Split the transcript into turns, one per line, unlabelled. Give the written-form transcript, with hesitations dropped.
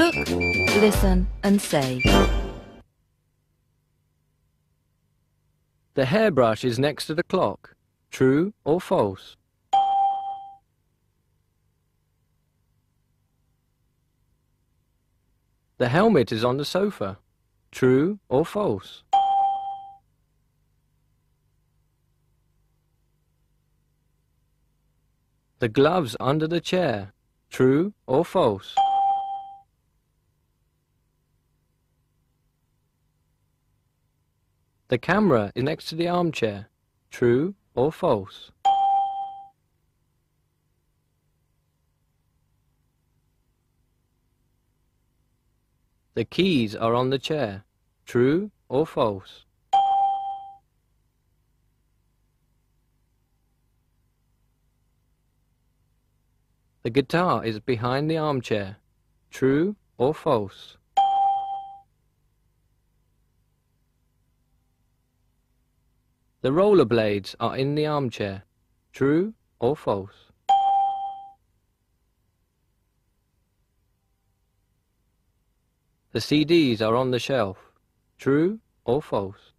Look, listen and say.
The hairbrush is next to the clock. True or false? The helmet is on the sofa. True or false? The gloves under the chair. True or false? The camera is next to the armchair. True or false? The keys are on the chair. True or false? The guitar is behind the armchair. True or false? The rollerblades are in the armchair. True or false? The CDs are on the shelf. True or false?